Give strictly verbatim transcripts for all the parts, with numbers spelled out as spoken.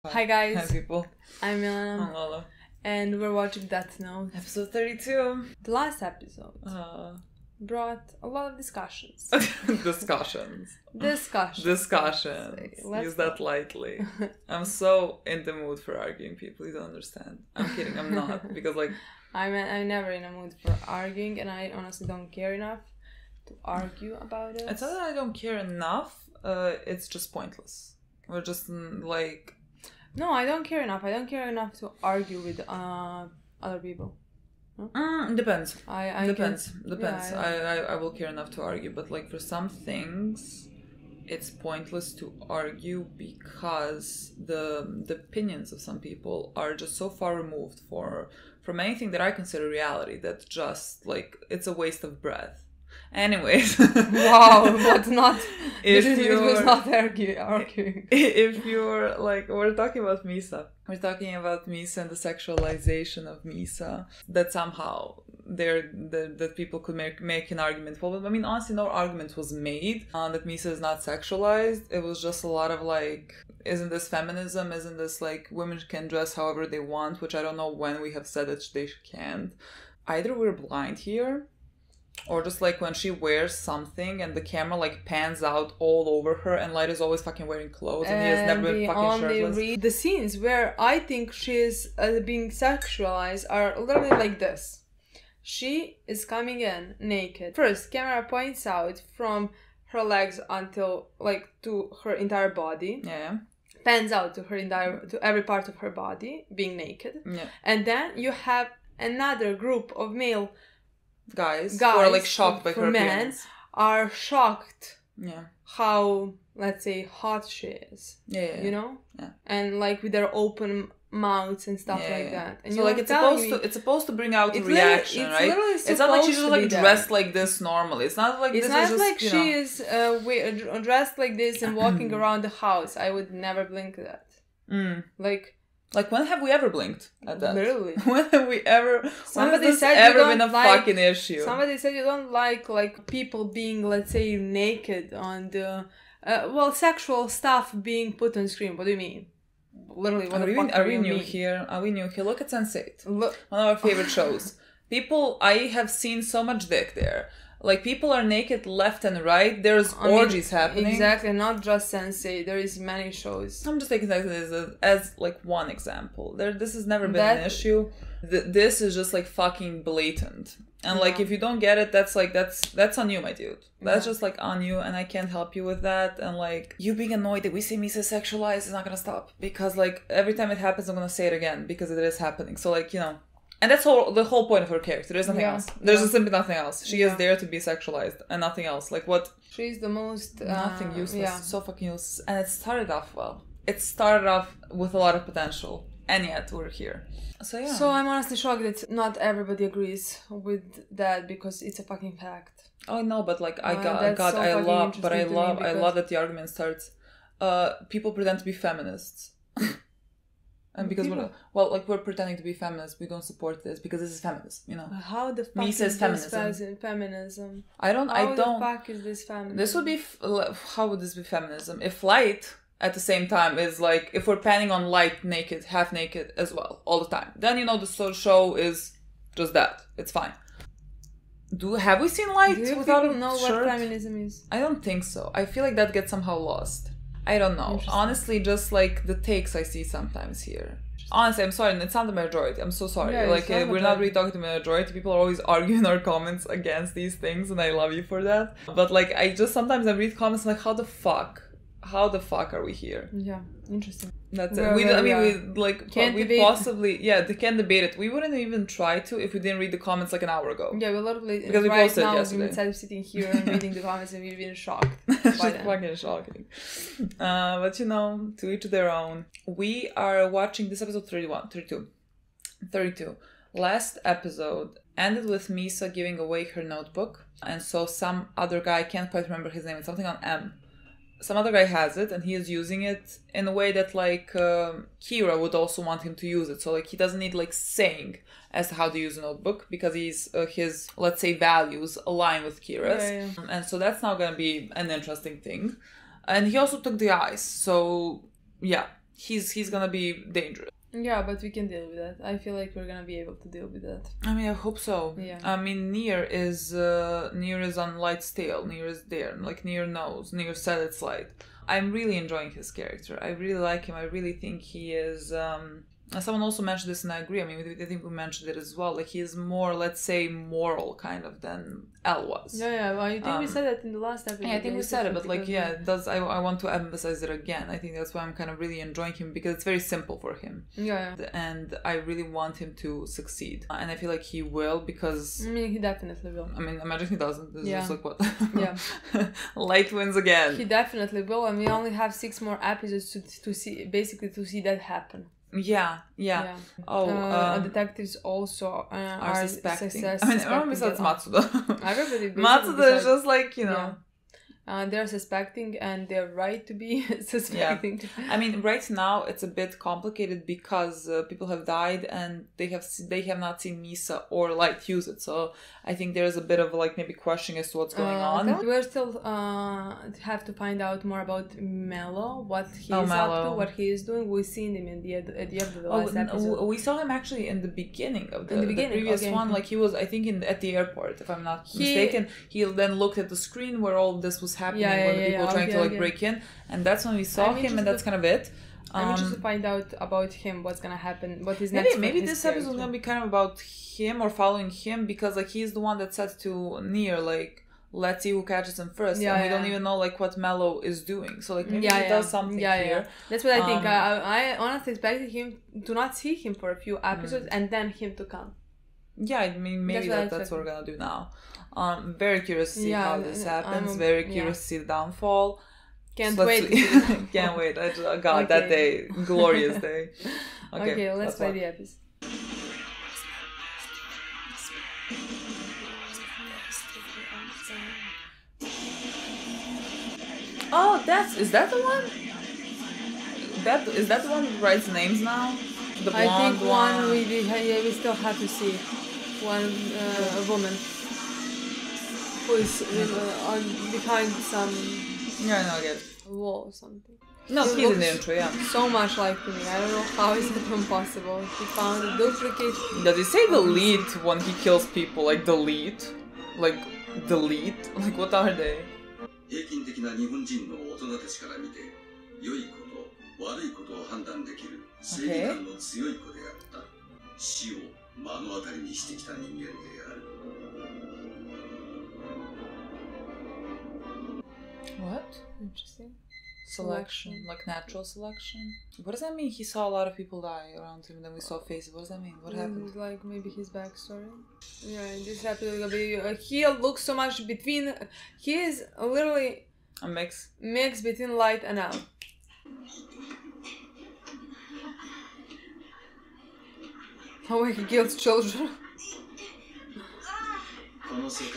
Hi guys. Hi people. I'm Milena. I'm Lola. And we're watching Death Note. Episode thirty-two. The last episode Uh, brought a lot of discussions. discussions. Discussions. Discussions. Let's Use that lightly. I'm so in the mood for arguing, people. You don't understand. I'm kidding. I'm not. Because like... I'm, I'm never in a mood for arguing, and I honestly don't care enough to argue about it. It's not that I don't care enough. Uh, it's just pointless. We're just mm, like... No, I don't care enough. I don't care enough to argue with uh, other people. No? Mm, depends. I, I depends. Can, depends. Yeah, I, I, I will care enough to argue, but like for some things, it's pointless to argue because the the opinions of some people are just so far removed for from anything that I consider reality that just like it's a waste of breath. Anyways. Wow, but not if it, it was not argue, arguing. If you're like we're talking about Misa. We're talking about Misa and the sexualization of Misa. That somehow there that, that people could make make an argument. Well, I mean honestly no argument was made uh, that Misa is not sexualized. It was just a lot of like, isn't this feminism? Isn't this like women can dress however they want, which I don't know when we have said that they can't. Either we're blind here, or just like when she wears something and the camera like pans out all over her and Light is always fucking wearing clothes and, and he has never been fucking shirtless. Read the scenes where I think she's uh, being sexualized are literally like this. She is coming in naked. First, camera points out from her legs until like to her entire body. Yeah. Pans out to her entire to every part of her body being naked. Yeah. And then you have another group of male Guys, Guys who are like shocked by her men appearance. Are shocked yeah how, let's say, hot she is. Yeah, yeah, yeah. You know? Yeah. And like with their open mouths and stuff yeah, like yeah. that. And so like it's supposed me, to it's supposed to bring out a reaction, it's right? It's not like she's just like dressed that. like this normally. It's not like it's this not is just, like you she know. is uh, we- dressed like this and walking around the house. I would never blink at that. Mm. Like Like when have we ever blinked at that? Literally. When have we ever? Somebody when has said this ever you don't been a like, fucking issue? Somebody said you don't like like people being, let's say, naked on the uh, well, sexual stuff being put on screen. What do you mean? Literally, what are the we, fuck are do we you new mean? here? Are we new here? Look at Sense eight. Look. One of our favorite shows. People, I have seen so much dick there. Like, people are naked left and right. There's I mean, orgies happening. Exactly, not just Sensei. There is many shows. I'm just taking that as, as, as like, one example. There, This has never been that... an issue. Th- this is just, like, fucking blatant. And, yeah. like, if you don't get it, that's, like, that's that's on you, my dude. That's yeah. just, like, on you, and I can't help you with that. And, like, you being annoyed that we see Misa sexualized is not gonna stop. Because, like, every time it happens, I'm gonna say it again. Because it is happening. So, like, you know... And that's whole, the whole point of her character. There's nothing yeah, else. There's yeah. just simply nothing else. She yeah. is there to be sexualized and nothing else. Like what? She's the most... Uh, nothing useless. Yeah. So fucking useless. And it started off well. It started off with a lot of potential. And yet we're here. So yeah. So I'm honestly shocked that not everybody agrees with that because it's a fucking fact. Oh no, but like I uh, got, God, so I love, but I love, because... I love that the argument starts. Uh, people pretend to be feminists. And because we're, well, like we're pretending to be feminists, we don't support this because this is feminism, you know. How the fuck Misa is feminism. this feminism? I don't, How I don't. the fuck is this feminism? This would be, f- how would this be feminism? If Light, at the same time, is like, if we're panning on Light naked, half naked as well, all the time, then you know the show is just that. It's fine. Do have we seen Light Do you without people a know shirt? what feminism is? I don't think so. I feel like that gets somehow lost. I don't know. Honestly, just like the takes I see sometimes here. Honestly, I'm sorry. It's not the majority. I'm so sorry. Yeah, like, not uh, we're not really talking to the majority. People are always arguing in our comments against these things, and I love you for that. But, like, I just sometimes I read comments like, how the fuck? How the fuck are we here? Yeah, interesting. That's where, it. We, where I mean, we, we like can't we debate. possibly yeah, they can debate it. We wouldn't even try to if we didn't read the comments like an hour ago. Yeah, we literally because we right posted now yesterday. instead of sitting here and reading the comments, and we've been shocked. It's by just them. fucking shocking. Uh, but you know, to each their own. We are watching this episode thirty-one, thirty-two. thirty-two. Last episode ended with Misa giving away her notebook, and so some other guy, I can't quite remember his name, it's something on M. Some other guy has it, and he is using it in a way that, like, um, Kira would also want him to use it. So, like, he doesn't need, like, saying as to how to use a notebook, because he's uh, his, let's say, values align with Kira's. Yeah, yeah. And so that's now going to be an interesting thing. And he also took the eyes. So, yeah. he's he's gonna be dangerous. Yeah, but we can deal with that. I feel like we're gonna be able to deal with that. I mean, I hope so. Yeah. I mean, Nier is uh, Nier is on Light's tail. Nier is there. Like Nier knows. Nier said it's Light. I'm really enjoying his character. I really like him. I really think he is. Um, someone also mentioned this, and I agree. I mean, I think we mentioned it as well. Like he is more, let's say, moral kind of than L was. Yeah, yeah. Well, I think um, we said that in the last episode. Yeah, I think we said it, but like, yeah, it does. I, I want to emphasize it again. I think that's why I'm kind of really enjoying him because it's very simple for him. Yeah. yeah. And I really want him to succeed, and I feel like he will because. I mean, he definitely will. I mean, imagine he doesn't. This yeah. is like what? Yeah. Light wins again. He definitely will, and we only have six more episodes to to see, basically to see that happen. Yeah, yeah. yeah. Oh, uh, um, detectives also uh, are, are suspecting. Success, I mean, everyone besides Matsuda. Everybody. Matsuda is just like, you know. Yeah. Uh, they're suspecting, and they're right to be suspecting. Yeah. I mean, right now it's a bit complicated because uh, people have died and they have they have not seen Misa or Light use it. So I think there's a bit of like maybe question as to what's going uh, on. We're still uh, have to find out more about Mello, what he's oh, up to, what he is doing. We've seen him in the at the end of the last oh, episode. We saw him actually in the beginning of the, in the, beginning, the previous okay. one. Like he was, I think, in at the airport, if I'm not he, mistaken. He then looked at the screen where all this was happening yeah, yeah, when yeah, people yeah, were trying okay, to like okay. break in, and that's when we saw I'm him, and that's kind of it. I'm um, interested to find out about him, what's gonna happen, what is maybe next. maybe his this character. episode is gonna be kind of about him or following him because like he's the one that said to Nier like, let's see who catches him first, yeah, and we yeah. don't even know like what Mello is doing. So like maybe yeah, he yeah. does something yeah, here. Yeah. That's what I think. Um, I, I honestly expected him to not see him for a few episodes mm. and then him to come. Yeah, I mean maybe that's, that, what, that's what we're gonna do now. Um, very curious to see yeah, how this happens. I'm, very curious yeah. to see the downfall. Can't so wait. Can't wait. I just, God, okay. that day, glorious day. Okay, okay let's play the episode. Oh, that's is that the one? That is that the one who writes names now? The blonde I think one. one we did, yeah, we still have to see one uh, a woman who is uh, on behind some yeah, no, I get it. wall or something. No, he he's in the intro, yeah. So much like to me. I don't know how is it even possible. He found a duplicate. Does he say delete when he kills people? Like delete? Like delete? Like what are they? 平均的な日本人の大人たちから見て良いこと悪いことを判断できる正義感の強い子であった。死を目の当たりにしてきた人間である。 What? Interesting. Selection, selection, like natural selection. What does that mean? He saw a lot of people die around him, and then we saw faces. What does that mean? What happened? Like maybe his backstory. Yeah, this happened. Uh, he looks so much between. He is literally a mix. Mix between Light and L. How he kills children. I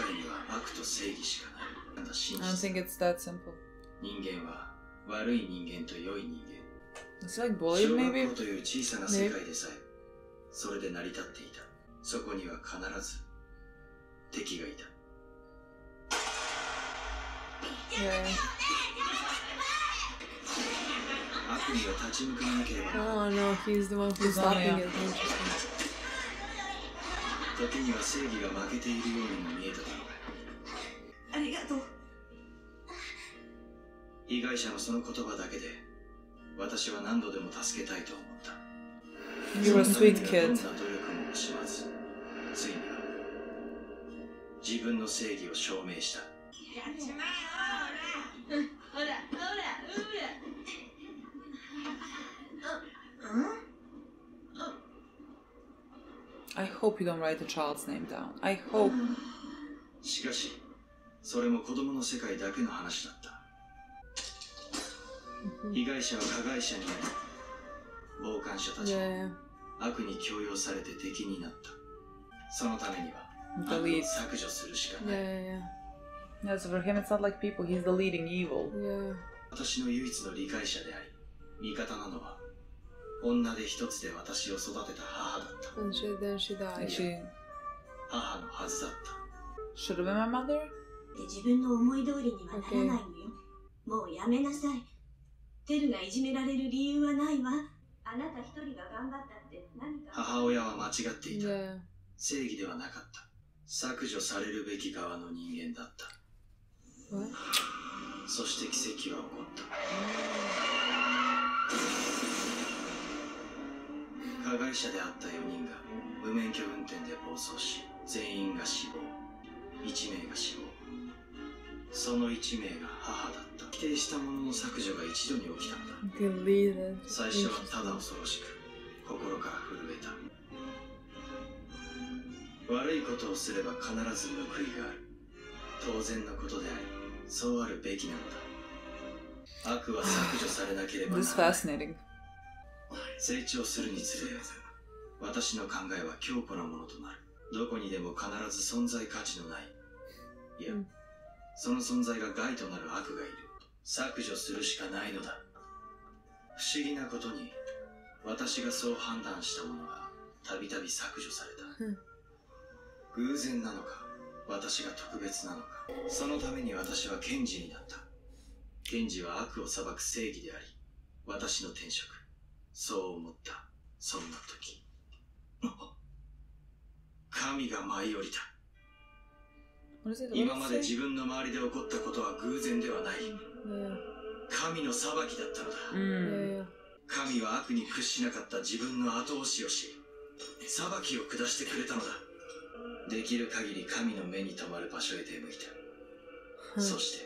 don't think it's that simple. It's like bullied, maybe? Maybe. Yeah. Oh no, he's the one who's stopping it. Interesting. 時には正義が負けているようにも見えただろう。ありがとう。被害者のその言葉だけで私は何度でも助けたいと思った。 You're a sweet kid. どんな努力も惜しまず、ついには自分の正義を証明した。やっちまえよ、ほら、ほら、ほら、ほら。うん？ I hope you don't write the child's name down. I hope. しかし、それも子供の世界だけの話だった。被害者は加害者になり、傍観者たちは悪に強要されて敵になった。そのためには悪を削除するしかない。 Yeah, so for him it's not like people, he's the leading evil. Yeah. 私の唯一の理解者であり、味方なのは女で一つで私を育てた母だった。 And she, then she died. She... 母のはずだった。 Should have been my mother? 自分の思い通りにはならないのよ。もうやめなさい。 テルがいじめられる理由はないわ。あなた一人が頑張ったって何か。 母親は間違っていた。 Yeah. 正義ではなかった。削除されるべき側の人間だった。 What? そして奇跡は起こった。加害者であったよにんが無免許運転で暴走し、全員が死亡、いち名が死亡。そのいち名が母だった。否定したものの削除が一度に起きたんだ。 Deleted. 最初はただ恐ろしく、心から震えた。悪いことをすれば必ず報いがある。当然のことであり、そうあるべきなのだ。悪は削除されなければなら This is ない。 fascinating. 成長するにつれ、私の考えは強固なものとなる。どこにでも必ず存在価値のない、いや、 うんその存在が害となる悪がいる。削除するしかないのだ。不思議なことに、私がそう判断したものがたびたび削除された。 うん偶然なのか、私が特別なのか。そのために私は検事になった。検事は悪を裁く正義であり、私の天職。そう思った。そんな時、神が舞い降りた。 What is it? What 今 does ま it で say? 自分の周りで起こったことは偶然ではない。 Yeah. 神の裁きだったのだ。 Mm. Yeah. 神は悪に屈しなかった自分の後押しをし、裁きを下してくれたのだ。できる限り神の目に留まる場所へ出向いた。 Huh. そして、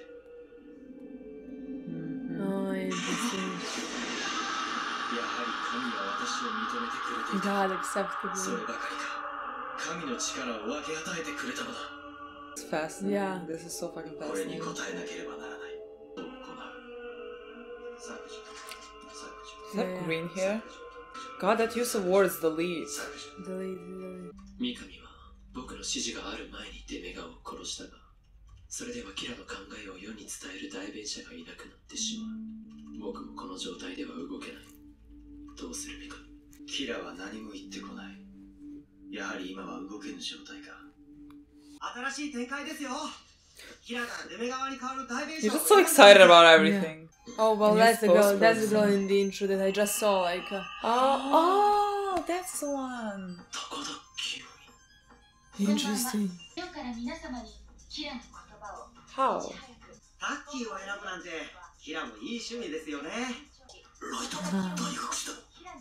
Mhm. Oh, interesting. やはり神は私を認めてくれていた。 God accepted それ me. ばかりか、神の力を分け与えてくれたのだ。 It's fascinating. Yeah. This is so fucking これに fascinating. 応えなければならない。そう行う。削除、削 Is 除、 that Yeah. green hair? God, that use of words, delete. 削除。 Delete, delete. 三上は僕の指示がある前にデメガを殺したが、それではキラの考えを世に伝える代弁者がいなくなってしまう。僕もこの状態では動けない。どうするべか。 キラは何も言ってこない。やはり今は動けぬ状態か。 新しい展開ですよ。キラがデメ側に変わる代弁 You're 者 just so excited about everything. Oh, well, And that's the his girl. That's the girl post-person. in the intro that I just saw. Like, uh, Oh, oh, that's the one. 高田清 interesting. 今日から皆様にキラの言葉を How? タッキーを選ぶなんてキラもいい趣味ですよね。 ライト大学士だ。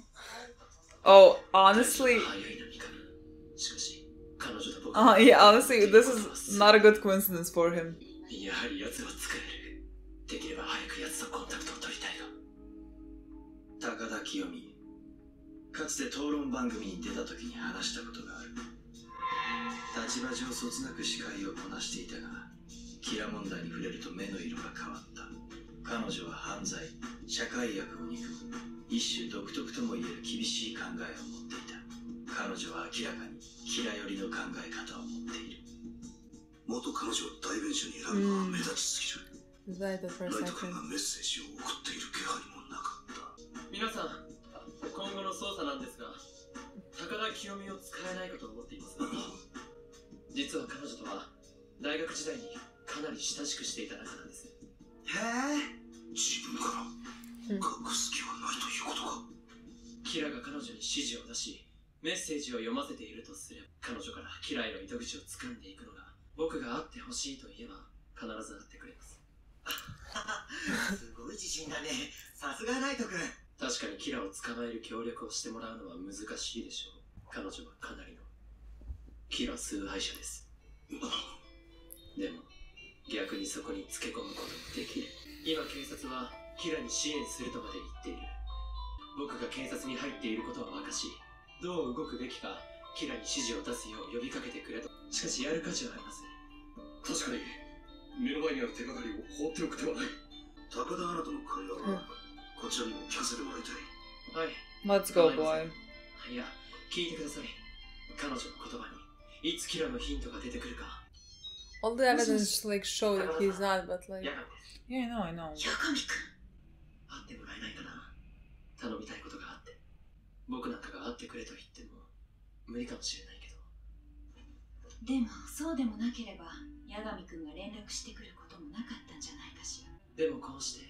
Oh, honestly, 美。早いな三上。しかし、彼女と僕 uh, yeah, honestly, this is not a good coincidence for him. やはり奴は使える。できれば早く奴とコンタクトを取りたいが。 高田清美、かつて討論番組に出た時に話したことがある。立場上そつなく司会をこなしていたが、キラ問題に触れると目の色が変わった。彼女は犯罪、社会悪を憎む、一種独特ともいえる厳しい考えを持っていた。彼女は明らかにキラ寄りの考え方を持っている。元彼女を代弁者に選ぶのは目立ちすぎる。 Right for a ライト君 second. がメッセージを送っている気配もなかった。 皆さん、今後の捜査なんですが、高田清美を使えないかと思っています。実は彼女とは大学時代にかなり親しくしていた仲なんです。 へえ。 自分から隠す気はないということか。 キラが彼女に指示を出し、メッセージを読ませているとすれば、彼女からキラへの糸口を掴んでいくのが、僕が会ってほしいと言えば必ず会ってくれます。 すごい自信だね。さすがライト君。 確かにキラを捕まえる協力をしてもらうのは難しいでしょう。彼女はかなりのキラ崇拝者です。でも逆にそこにつけ込むこともできる。今警察はキラに支援するとまで言っている。僕が警察に入っていることを明かし、どう動くべきかキラに指示を出すよう呼びかけてくれと。しかしやる価値はあります。 確かに目の前にある手がかりを放っておく手はない。高田あなたの会話はこちらにも聞かせてもらいたい。 はい。 Let's go, boy. いや、聞いてください。彼女の言葉にいつキラのヒントが出てくるか。 All the evidence like show that he's not, but like. ヤガミです。 Yeah, I know, I know. ヤガミ君。 会ってもらえないかな。頼みたいことがあって。僕なんかが会ってくれと言っても無理かもしれないけど。 でもそうでもなければヤガミ君が連絡してくることもなかったんじゃないかしら。 でもこうして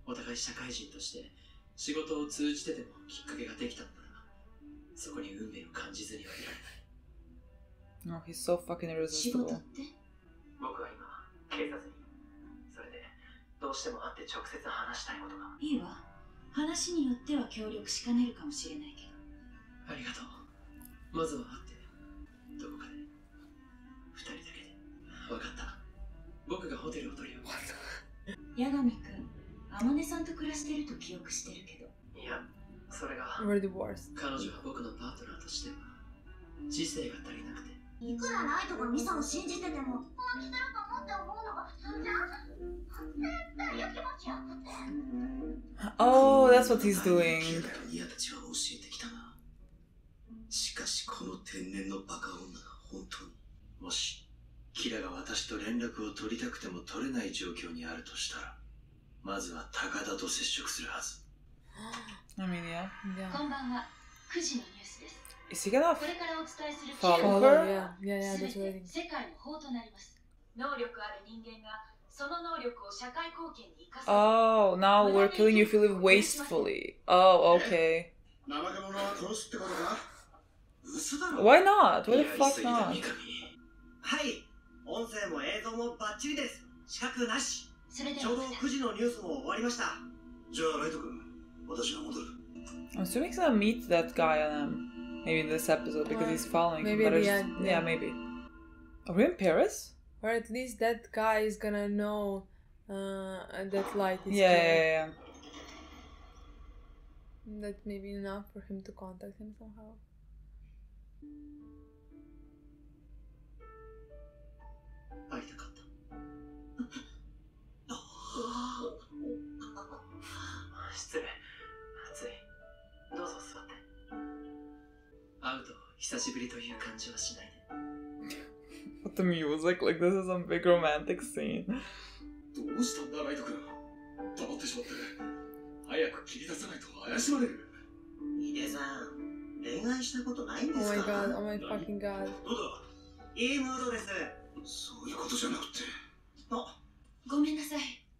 お互い社会人として仕事を通じてでもきっかけができたのなら、そこに運命を感じずにはいられない。 No, he's so fucking 仕事 irresistible. って？ 僕は今警察に、それでどうしても会って直接話したいことが。 いいわ。話によっては協力しかねるかもしれないけど。 ありがとう。まずは会ってどこかで二人だけで。分かった。僕がホテルを取りよう。 八神くん、天音さんと暮らしてると記憶してるけど。 いや、それが We're divorced. 彼女は僕のパートナーとしては知性が足りなくて。 いくらライトがミサを信じてても本気だと思って思うのがそんな絶対やきもちやって。 Oh, that's what he's キ doing. ラとニアたちは教えてきたな。しかしこの天然のバカ女が本当に、 もしキラが私と連絡を取りたくても取れない状況にあるとしたら、まずは高田と接触するはず。 I mean, yeah. Yeah. こんばんは。くじのニュースです。 Is he gonna これからお伝えする follow Follow, her? yeah, yeah, yeah, 全 that's て what I think. 世界の法となります。能力ある人間がその能力を社会貢献に生かす。 Oh, now we're killing you if you live wastefully. Oh, okay. 怠け者は殺すってことか？嘘だろ。 Why not? Why the やり fuck すぎた not? 三上。 はい、音声も映像もバッチリです。資格なし。 それでちょうどはくじのニュースも終わりました。 じゃあライト君、私が戻る。 I'm assuming he's gonna meet that guy on um, maybe in this episode because he's following him. Maybe But at I the just, end, yeah, yeah. maybe. Are we in Paris? Or at least that guy is gonna know uh, that light is Yeah, here. yeah, yeah. That may be enough for him to contact him somehow. 会いたかった。失礼。暑い。どうぞ座って。会うと久しぶりという感じはしないで。 What the music? Like this is some big romantic scene. どうしたんだライト君。黙ってしまって。早く切り出さないと怪しまれる。 井出さん、恋愛したことないんで Oh す my か？ god, oh my fucking god. どうだ？ いいムードです。 そういうことじゃなくて。 あ、 ごめんなさい。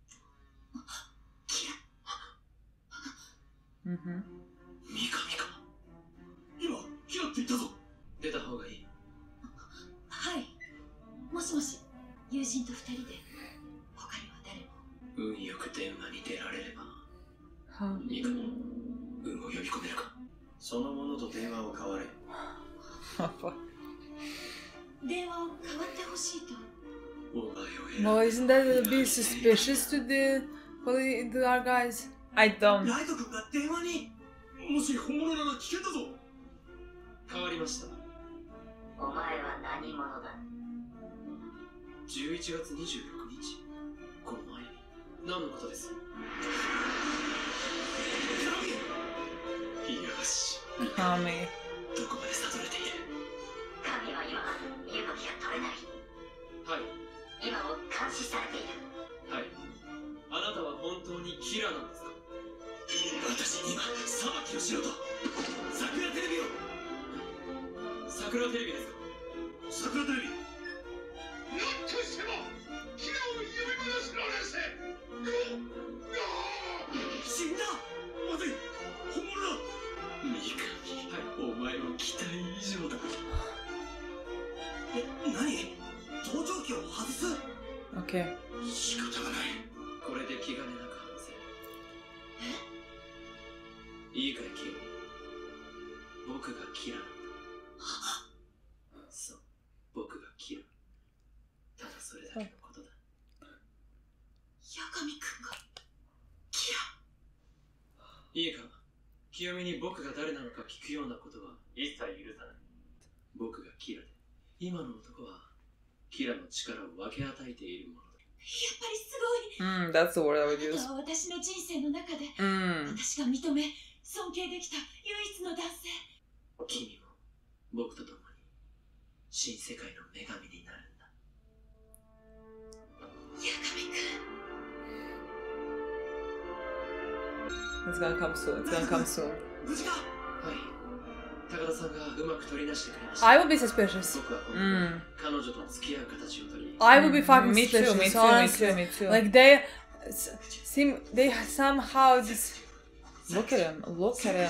キラ。 Mm-hmm. 三上か。 今、キラって言ったぞ。 出た方がいい。 はい。もしもし、友人と二人で。他には誰も。 運よく電話に出られれば。 Huh. 三上、運を呼び込めるか。その者と電話を交われ。 電話を代わってほしいと。 お前を選ぶ。 Well, isn't that a bit suspicious to the, poli- to our guys? I don't. ライト君が電話に。 もし本物なら危険だぞ。 変わりました。 お前は何者だ？ じゅういちがつにじゅうろくにち。この前に。何のことです？よし。 Tommy. どこまで悟れている？ 神は今、身動きが取れない。 はい。 今を監視されている。 はい。あなたは本当にキラーなんですか？ 私に今、裁きをしろと。桜テレビを。 桜テレビですか？ 桜テレビ。 なんとしてもキラを呼び戻すのです。 死んだ。まずい。本物だ。 三上、はい、お前の期待以上だ。 え、何？盗聴器を外す？ Okay. 仕方がない。 これで気兼ねなく話せ。いいかい、キラ。僕がキラなんだ。そう、僕がキラ。ただそれだけのことだ。 八神くんがキラ。 いいか、清美に僕が誰なのか聞くようなことは一切許さない。僕がキラで、今の男はキラの力を分け与えているものだ。 やっぱりすごい。 Mm, that's the word I would あな use. たは私の人生の中で、 Mm. 私が認め尊敬できた唯一の男性。 君も僕と共に新世界の女神になるんだ。 八神くん。 It's gonna come soon. It's gonna come soon. 無事か？ はい。高田さんがうまく取り出してくれました。 I would be suspicious. 僕は今後、 Mm. 彼女と付き合う形を取り、 I would be fucking Me too, suspicious. me too, me honestly. too, me too. Like they, seem they somehow this. Look at him. Look at him.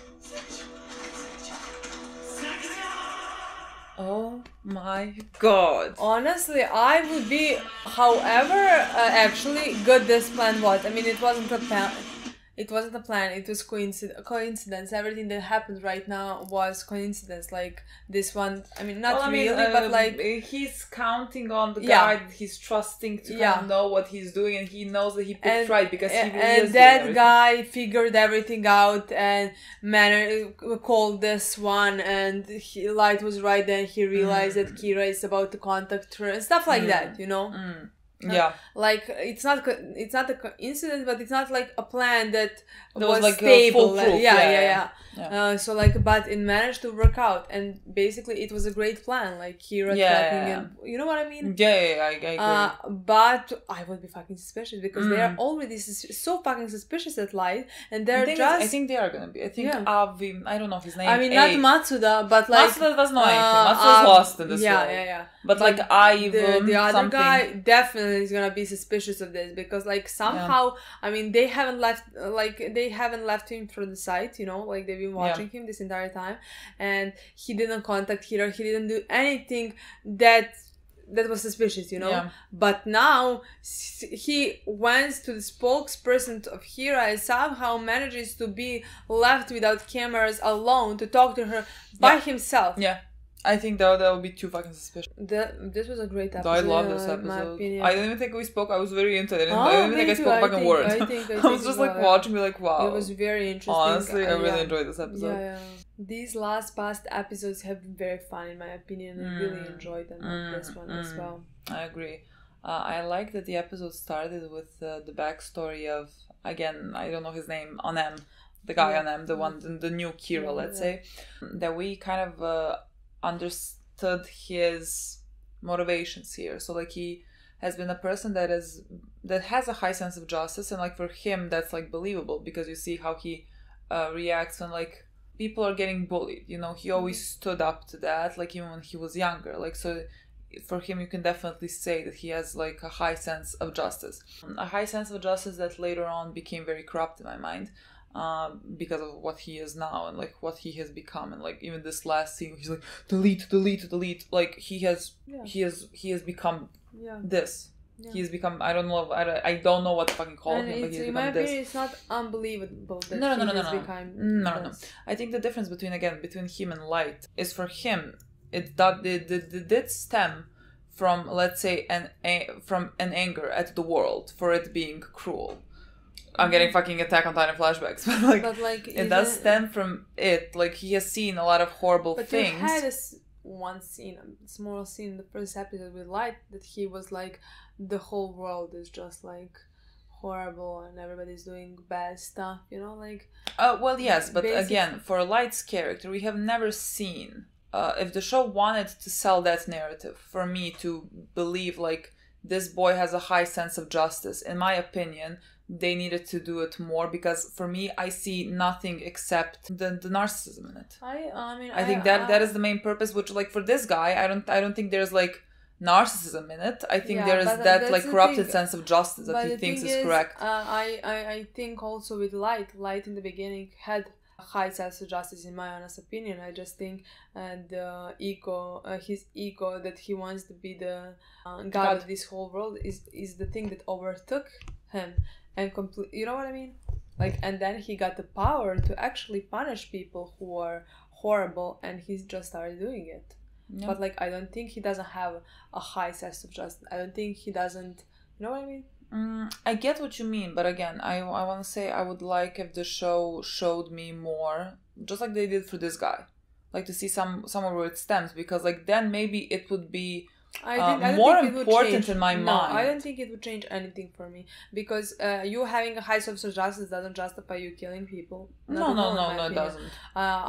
Oh my god. Honestly, I would be, however, uh, actually good this plan was. I mean, it wasn't a plan. It wasn't a plan. It was coincidence. Coincidence. Everything that happened right now was coincidence. Like this one. I mean, not well, I mean, really, uh, but like he's counting on the Yeah. guy that he's trusting to Yeah. kind of know what he's doing, and he knows that he picked and, right because he really and is that doing everything. guy figured everything out and man called this one and he, Light was right. Then he realized that Kira is about to contact her and stuff like Mm. that. You know. Mm. Yeah. Like it's not co- it's not a coincidence, but it's not like a plan that That was, was, like, a stable. foolproof. Yeah, Yeah, yeah, yeah. yeah. Uh, so like, but it managed to work out, and basically it was a great plan. Like Kira Yeah, tracking, yeah, and you know what I mean. Yeah, yeah, yeah, I, I agree. Uh, but I would be fucking suspicious because they are Mm. already sus- so fucking suspicious at Light, and The they're thing is, just. I think they are gonna be. I think Yeah. Avi, I don't know if his name. I mean, A. not Matsuda, but like Matsuda doesn't know anything. uh, Matsuda's uh, lost in this yeah, world. yeah, yeah. But like But Ivan, the, the other something. guy definitely is gonna be suspicious of this because like somehow I mean they haven't left like they haven't left him from the site, you know, like they've been watching him this entire time, and he didn't contact Hiro, he didn't do anything that that was suspicious, you know. Yeah. But now s- he went to the spokesperson of Hira and somehow manages to be left without cameras alone to talk to her by Yeah. himself. Yeah. I think that that would be too fucking suspicious. The, this was a great episode. I love this uh, in my episode. opinion. I didn't even think we spoke. I was very into it. Oh, I didn't me think I too. spoke I fucking think- words. I think- I I was think just so, like yeah. watching, me like, wow. It was very interesting. Honestly, I Uh, really yeah. enjoyed this episode. Yeah, yeah. These last past episodes have been very fun in my opinion. I really enjoyed them. Mm, This one as mm. well. I agree. Uh, I like that the episode started with uh, the backstory of, again, I don't know his name, Onem, the guy Yeah. Onem, the one, the, the new Kira, Yeah, let's yeah. say, that we kind of uh, understood his motivations here. So like he has been a person that is that has a high sense of justice, and like for him that's like believable because you see how he uh, reacts when like people are getting bullied. You know, he always stood up to that, like even when he was younger. Like so. For him, you can definitely say that he has like a high sense of justice. A high sense of justice that later on became very corrupt in my mind um, because of what he is now and like what he has become. And like even this last scene, he's like delete, delete, delete. Like he has, Yeah. he has, he has become Yeah. this. Yeah. He has become. I don't know. I don't, I don't know what to fucking call And him, but it's, he has in my become opinion, this. it's not unbelievable that No, no, he no, no, has no, become no, no, no. this. I think the difference between again between him and Light is for him it that did did did stem from let's say an a, from an anger at the world for it being cruel. I'm getting fucking Attack on Titan flashbacks, but like, But like it does isn't- stem from it. Like he has seen a lot of horrible But things. you had this one scene, a small scene in the first episode with Light that he was like, the whole world is just like horrible and everybody's doing bad stuff, you know, like. Uh, well, yes, but Basic- again, for Light's character, we have never seen. Uh, if the show wanted to sell that narrative, for me to believe like this boy has a high sense of justice, in my opinion, they needed to do it more because for me, I see nothing except the, the narcissism in it. I, I mean, I think that that is the main purpose. Which, like, for this guy, I don't, I don't think there's like narcissism in it. I think Yeah, there is but that that's like the corrupted thing. sense of justice that But he the thinks thing is correct. Uh, I, I, I think also with Light, Light in the beginning had a high sense of justice, in my honest opinion. I just think uh, the ego, uh, his ego that he wants to be the uh, god, God. of this whole world is is the thing that overtook him and complete. You know what I mean? Like, and then he got the power to actually punish people who are horrible, and he just started doing it. Yeah. But like, I don't think he doesn't have a high sense of justice. I don't think he doesn't. You know what I mean? Mm, I get what you mean, but again, I, I want to say I would like if the show showed me more, just like they did for this guy, like to see some somewhere where it stems, because like then maybe it would be I uh, think, I don't more think it would important change. in my no, mind. I don't think it would change anything for me because uh, you having a high sense of justice doesn't justify you killing people. Not No, at no, all, in no, my no, it opinion. doesn't. Uh, uh,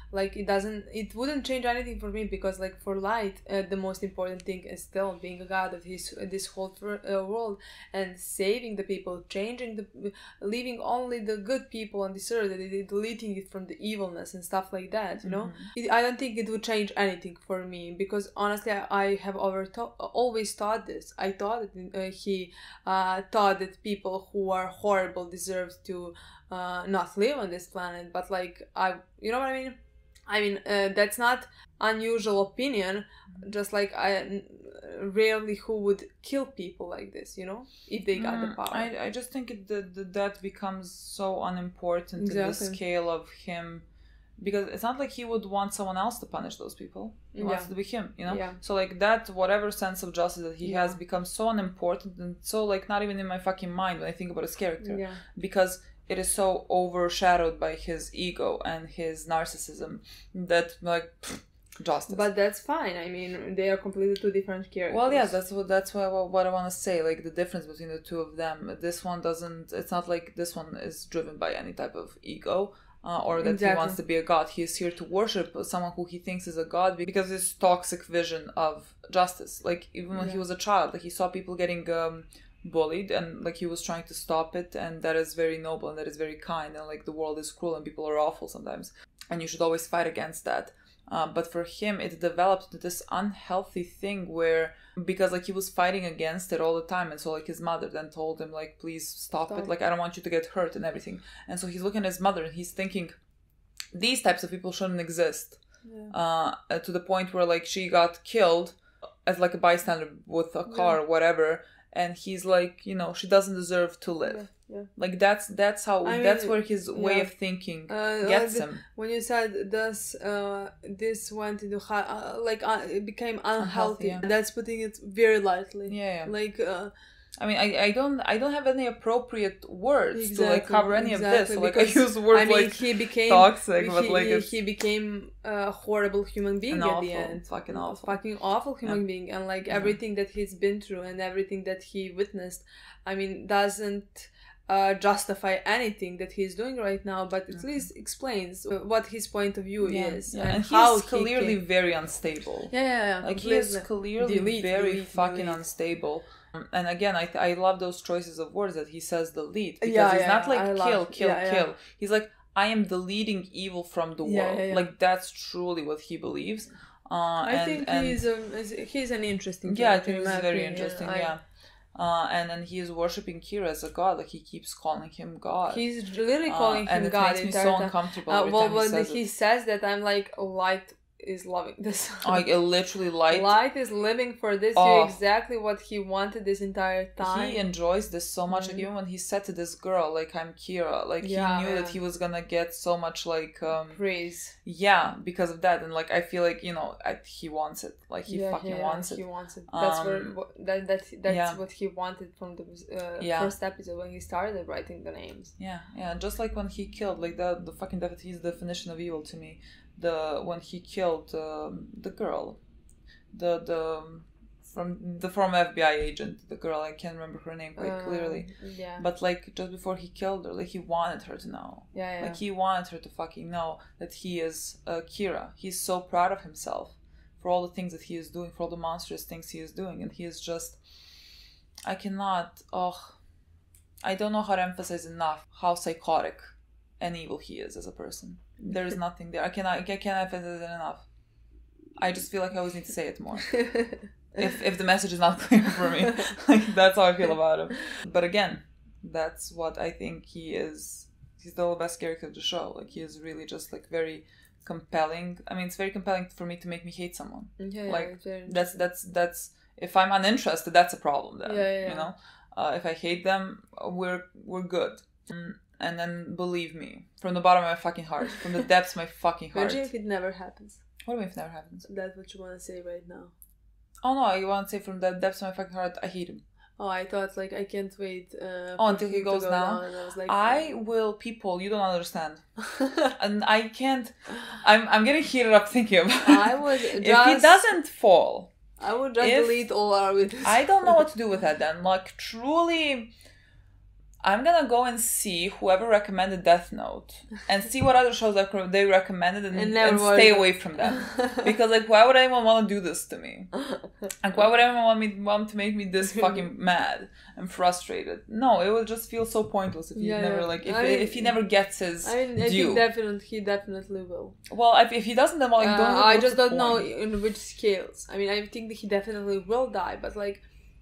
like it doesn't, it wouldn't change anything for me, because like for Light, uh, the most important thing is still being a god of his this whole uh, world, and saving the people, changing the, leaving only the good people on this earth, deleting it from the evilness and stuff like that, you know. Mm-hmm. it, I don't think it would change anything for me, because honestly I, I have over always thought this. I thought that uh, he uh, thought that people who are horrible deserve to uh, not live on this planet, but like I, you know what I mean? I mean, uh, that's not unusual opinion, just like I rarely who would kill people like this, you know, if they got mm, the power. I, I just think it, the, the, that becomes so unimportant exactly. in the scale of him, because it's not like he would want someone else to punish those people. He yeah. wants it to be him, you know? Yeah. So like that, whatever sense of justice that he yeah. has becomes so unimportant and so like not even in my fucking mind when I think about his character. Yeah. Because it is so overshadowed by his ego and his narcissism that like pfft, justice. But that's fine. I mean, they are completely two different characters. Well, yes, that's what that's what, what I want to say. Like the difference between the two of them. This one doesn't. It's not like this one is driven by any type of ego. Uh, or that exactly. he wants to be a god. He is here to worship someone who he thinks is a god because his toxic vision of justice. Like even when yeah. he was a child, like he saw people getting um, bullied and like he was trying to stop it, and that is very noble and that is very kind, and like the world is cruel and people are awful sometimes, and you should always fight against that. Uh, but for him, it developed into this unhealthy thing where, because like he was fighting against it all the time, and so like his mother then told him like, please stop, stop it, like I don't want you to get hurt and everything. And so he's looking at his mother and he's thinking these types of people shouldn't exist. Yeah. Uh, to the point where like she got killed as like a bystander with a car yeah. or whatever, and he's like, you know, she doesn't deserve to live. Yeah. Yeah. Like that's that's how I that's mean, where his way yeah. of thinking uh, gets uh, him. When you said this, uh, this went into uh, like uh, it became unhealthy. unhealthy yeah. That's putting it very lightly. Yeah, yeah. Like, uh, I mean, I, I don't I don't have any appropriate words exactly, to like cover any exactly, of this. So, like I use words I mean, like he became toxic, he, but like he, it's he became a horrible human being at awful, the end. Fucking awful, fucking awful human yeah. being, and like yeah. everything that he's been through and everything that he witnessed, I mean, doesn't. Uh, justify anything that he's doing right now, but at mm-hmm. least explains what his point of view yeah, is yeah. and, and how he's clearly he can... very unstable. Yeah, yeah, yeah. Like he is clearly delete, very delete, fucking delete. unstable. And again, I th- I love those choices of words that he says delete, because yeah, he's yeah, not like I kill, love, kill, yeah, kill. Yeah. He's like, I am deleting evil from the yeah, world. Yeah, yeah. Like that's truly what he believes. Uh, I and, think and he's a, he's an interesting. Yeah, I think he's very opinion. interesting. I, yeah. Uh, and then he is worshipping Kira as a god. Like he keeps calling him God. He's really calling uh, him and God. And it makes me so time. uncomfortable uh, every well, time he when says he it. says that, I'm like, Light is loving this. Like literally Light. Light is living for this. Oh. You're exactly what he wanted this entire time. He enjoys this so much. Mm. Like even when he said to this girl, like I'm Kira, like yeah, he knew yeah. that he was gonna get so much like um, praise. Yeah, because of that, and like I feel like you know I, he wants it. Like he yeah, fucking yeah, wants he it. He wants it. That's um, where that that that's yeah. what he wanted from the uh, yeah. first episode when he started writing the names. Yeah, yeah. Just like when he killed, like the the fucking def- he's the definition of evil to me. The when he killed um, the girl, the the from the former F B I agent, the girl, I can't remember her name quite uh, clearly. Yeah. But like just before he killed her, like he wanted her to know. Yeah, yeah. Like he wanted her to fucking know that he is uh, Kira. He's so proud of himself for all the things that he is doing, for all the monstrous things he is doing, and he is just. I cannot. Oh, I don't know how to emphasize enough how psychotic and evil he is as a person. There is nothing there. I cannot. I can't emphasize it enough. I just feel like I always need to say it more. if if the message is not clear for me, like that's how I feel about him. But again, that's what I think he is. He's the best character of the show. Like he is really just like very compelling. I mean, it's very compelling for me to make me hate someone. Yeah, like yeah, that's that's that's. If I'm uninterested, that's a problem. Then yeah, yeah. you know, uh, if I hate them, we're we're good. Mm. And then believe me, from the bottom of my fucking heart, from the depths of my fucking heart. Imagine if it never happens. What do you mean if it never happens? That's what you want to say right now. Oh no, I want to say from the depths of my fucking heart, I hate him. Oh, I thought like I can't wait. Uh, oh, until he goes go down. down. And I was like, I oh. will. People, you don't understand, and I can't. I'm I'm getting heated up thinking about it. I would. Just, if he doesn't fall, I would just if, delete all our videos. I don't know what to do with that then. Like truly. I'm gonna go and see whoever recommended Death Note and see what other shows they recommended and, And and, never watch stay them. away from them. Because like, why would anyone want to do this to me? Like, why would anyone want me want to make me this fucking mad and frustrated? No, it would just feel so pointless if he Yeah, never yeah. like if I mean, if he never gets his I mean, I due. think definitely he definitely will. Well, if, if he doesn't, then like, Uh, don't. I what's just the don't know point? in which scales. I mean, I think that he definitely will die, but like,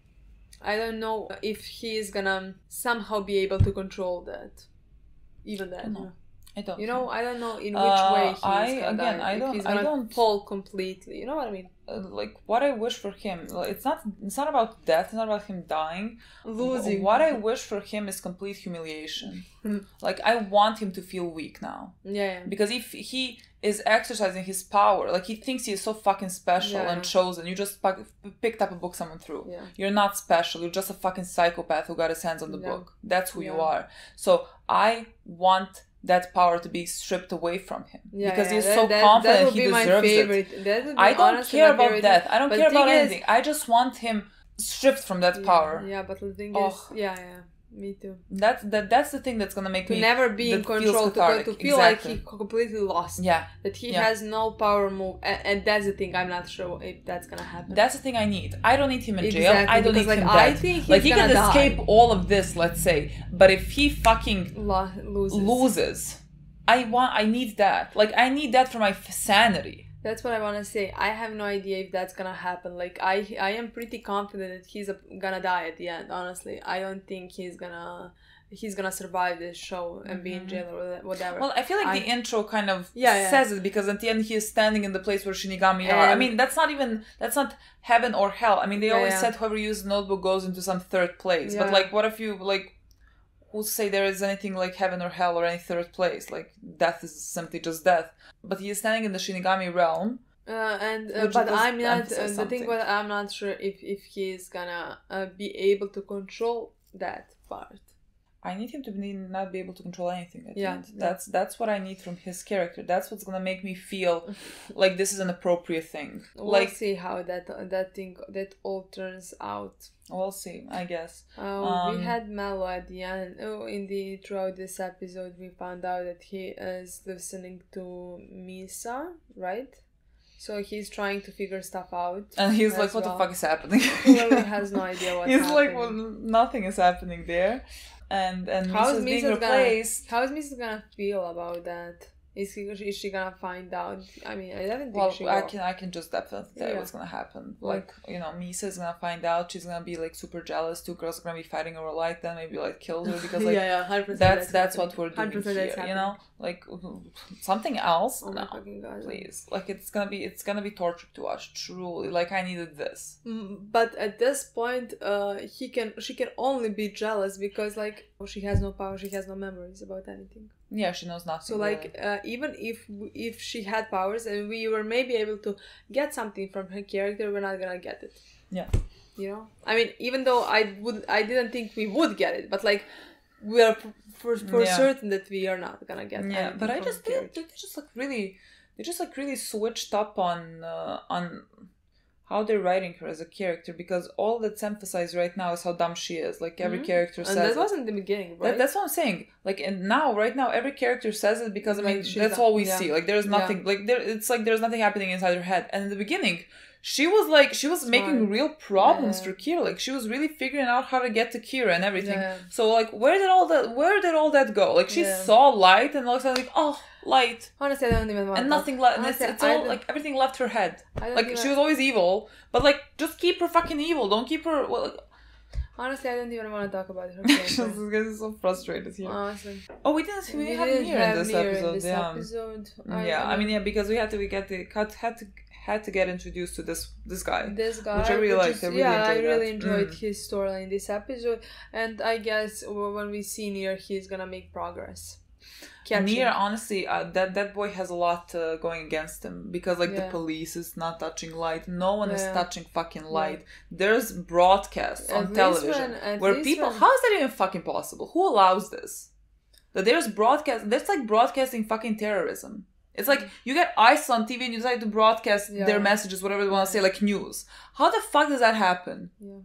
I don't know if he is gonna somehow be able to control that. Even that. No, I don't. You know, I don't know in which Uh, way he's I- gonna again, die. I If don't- he's I gonna don't- fall completely. You know what I mean? Uh, like what I wish for him, like, it's not. It's not about death. It's not about him dying. Losing. What I wish for him is complete humiliation. Like I want him to feel weak now. Yeah, yeah. Because if he is exercising his power, like he thinks he is so fucking special Yeah. and chosen, you just pu- picked up a book someone threw. Yeah. You're not special. You're just a fucking psychopath who got his hands on the Yeah. book. That's who you Yeah. are. So I want that power to be stripped away from him Yeah, because yeah, he's that, so that, confident that would he be my deserves it. favorite. That would be I don't honestly care my about favorite that. thing. I don't But care the about thing is- anything. I just want him stripped from that Yeah, power. Yeah, but the thing Ugh. is, yeah, yeah, me too. That's that. That's the thing that's gonna make To me never be in that feels control, to, cathartic. to feel Exactly. like he completely lost. Yeah, That he Yeah. has no power move, and, and that's the thing. I'm not sure if that's gonna happen. that's the thing I need. I don't need him in jail. Exactly, I don't because, need him like, I dead. think he's like he can gonna die. escape all of this, let's say, but if he fucking Lo- loses. loses, I want. I need that. Like I need that for my f- sanity. That's what I want to say. I have no idea if that's gonna happen. Like I, I am pretty confident that he's a, gonna die at the end. Honestly, I don't think he's gonna, he's gonna survive this show and be in jail or whatever. Well, I feel like I- the intro kind of Yeah, yeah. says it because at the end he is standing in the place where Shinigami are. I And- mean, that's not even that's not heaven or hell. I mean, they Yeah, always yeah. said whoever uses notebook goes into some third place. But Yeah. like, what if you like? Who say there is anything like heaven or hell or any third place? Like death is simply just death. But he is standing in the Shinigami realm. Uh, and uh, Which but does I'm not. Uh, emphasize the thing, something. but I'm not sure if if he's gonna uh, be able to control that part. I need him to be, not be able to control anything. At the Yeah, end. yeah. That's that's what I need from his character. That's what's gonna make me feel like this is an appropriate thing. We'll Like see how that that thing that all turns out. we'll see. I guess. Uh, Um, we had Mello at the end. Oh, in the throughout this episode, we found out that he is listening to Misa, right? So he's trying to figure stuff out. And he's as like, what well. the fuck is happening? Clearly has no idea what's He's happening. like, well, nothing is happening there. And and How is Misa's being Misa's gonna? replaced. How is Misa gonna feel about that? Is he, is she gonna find out? I mean, I don't think Well, she I will. can I can just definitely tell you Yeah. what's gonna happen. Like- Like, you know, Misa's gonna find out. She's gonna be like super jealous. Two girls are gonna be fighting over light. Then maybe like kill her because like yeah, yeah, one hundred percent that's that's what we're doing one hundred percent here. that's You know, like something else. Oh my no, fucking god. please. Like it's gonna be it's gonna be torture to us. Truly, like I needed this. Mm, But at this point, uh, he can she can only be jealous because like she has no power, she has no memories about anything. Yeah, she knows nothing. So like uh, even if if she had powers and we were maybe able to get something from her character, we're not gonna get it. Yeah. You know, I mean, even though I would, I didn't think we would get it, but like we are for for, for Yeah. certain that we are not gonna get. Yeah, anything but I from just her they, character. they just like really they just like really switched up on uh, on how they're writing her as a character because all that's emphasized right now is how dumb she is. Like every Mhm. character And says that it. wasn't the beginning, right? That, that's what I'm saying. Like, and now, right now, every character says it because I Like, mean she's that's a- all we yeah. see. Like, there's Yeah. nothing. Like, there, it's like there's nothing happening inside her head. And in the beginning, she was like, she was making Smart. real problems Yeah. for Kira. Like, she was really figuring out how to get to Kira and everything. Yeah. So, like, where did all that? Where did all that go? Like, she Yeah. saw light, and all of a sudden, like, oh, light, Honestly, I don't even want. and to nothing left. And it's, Honestly, it's I all don't- like everything left her head. I don't Like, even, she was always evil, but like, just keep her fucking evil. Don't keep her. Well, like, honestly, I don't even want to talk about her. she's character. getting so frustrated here. Honestly, Oh, we didn't. We, we have didn't Nier have in this Nier episode. in this yeah. episode. yeah, I mean, yeah, because we had to we get the cut had to had to get introduced to this this guy. This guy, Which I really liked. is- I really yeah, I enjoyed really that. enjoyed Mm. his storyline in this episode, and I guess w- when we see Nier, he's gonna make progress. Catching. Nier, honestly, uh, that that boy has a lot uh, going against him because like the Yeah. police is not touching light. No one is Yeah. touching fucking light. There's broadcasts At on least television when- at where least people. when- How is that even fucking possible? Who allows this? That there's broadcast. That's like broadcasting fucking terrorism. It's like you get ISIS on T V and you decide to broadcast Yeah. their messages, whatever they want to say, like news. How the fuck does that happen? Yeah.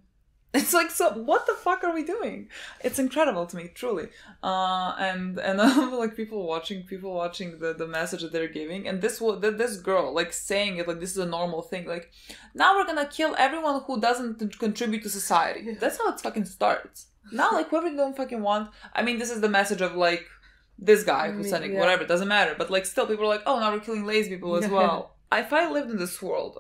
It's like, so what the fuck are we doing? It's incredible to me, truly. Uh, and and um, like people watching, people watching the, the message that they're giving, and this this girl like saying it like this is a normal thing. Like, now we're gonna kill everyone who doesn't contribute to society. That's how it fucking starts. Now, like, whoever you don't fucking want. I mean, this is the message of like this guy who's sending yeah. whatever. It doesn't matter. But like, still, people are like, oh, now we're killing lazy people as well. If I lived in this world,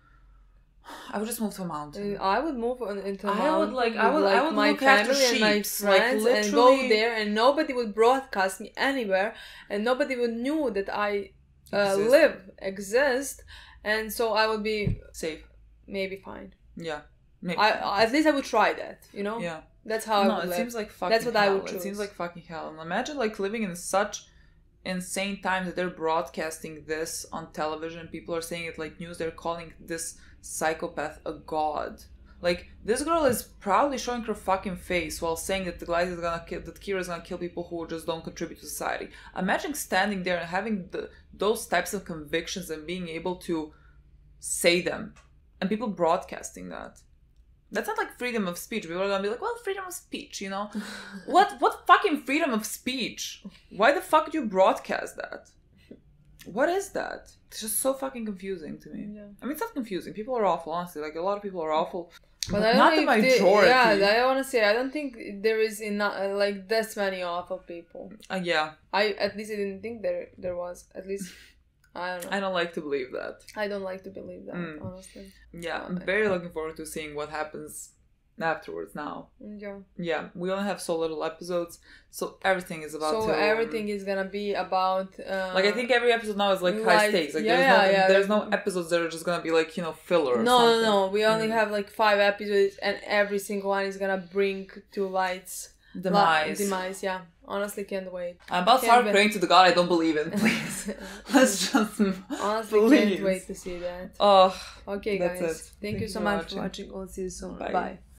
I would just move to a mountain. I would move on into a I mountain. would like with, I would like, I would my look after family and my sheep, friends like, and go there, and nobody would broadcast me anywhere, and nobody would knew that I uh, Exist. live, exist, and so I would be safe. Maybe fine. Yeah. Maybe. I at least I would try that. You know. Yeah. That's how no, I would it live. seems like fucking That's what hell. I would choose. It seems like fucking hell. And imagine like living in such insane times that they're broadcasting this on television. People are saying it like news. They're calling this psychopath a god. Like, this girl is proudly showing her fucking face while saying that the guy is gonna kill, that Kira is gonna kill people who just don't contribute to society. Imagine standing there and having the, those types of convictions and being able to say them, and people broadcasting that. That's not like freedom of speech. People are gonna be like, well, freedom of speech, you know? what what fucking freedom of speech? Why the fuck do you broadcast that? What is that? It's just so fucking confusing to me. Yeah. I mean, it's not confusing. People are awful, honestly. Like, a lot of people are awful. But, but not the majority. They, yeah, I want to say, I don't think there is enough, like, this many awful people. Uh, yeah. I, at least I didn't think there there was. At least, I don't know. I don't like to believe that. I don't like to believe that, mm. honestly. Yeah, I'm very looking forward to seeing what happens afterwards now. Yeah. Yeah, we only have so little episodes, so everything is about so to... everything is gonna be about... Uh, like, I think every episode now is, like, like high stakes. Like, yeah, there's, no, yeah, there's like, no episodes that are just gonna be, like, you know, filler or no, something. No, no, we only mm. have, like, five episodes, and every single one is gonna bring to lights... Demise. La- demise, yeah. Honestly, can't wait. I'm about to start praying to the God I don't believe in, please. Let's just... Honestly, please. Can't wait to see that. Oh, okay, guys. That's it. Thank, Thank you so much watching. for watching. We'll see you soon. Bye. Bye.